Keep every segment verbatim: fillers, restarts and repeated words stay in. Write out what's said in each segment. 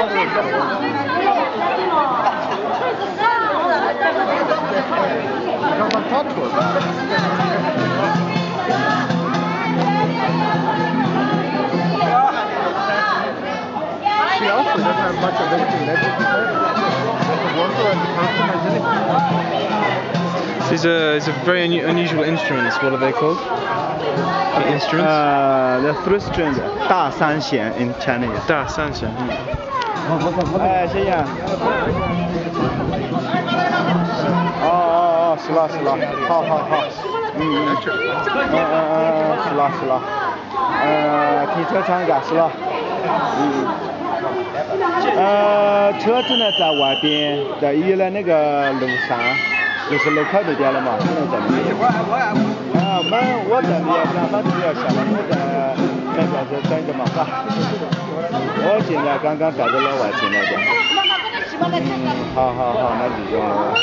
让他抓住了。She also doesn't have much of anything left to play. Water and person and These are, these are very unu unusual instruments. What are they called? The instruments? Uh, the three strings, 大三弦 in Chinese. 大三弦。 哎，谢谢。哦哦哦，是了是了，好好好。嗯嗯嗯嗯，是了是了。呃，停车场嘎是了。嗯。呃，车子呢在外边，在医院那个路上，就是路口那边了嘛，不能在里面。啊，我们我在里边，反正要下了，我在那边是等着嘛，是吧？我现在刚刚带着老外进来的。嗯，好好好，那就用了。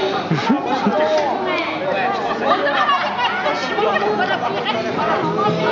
嗯，好吧。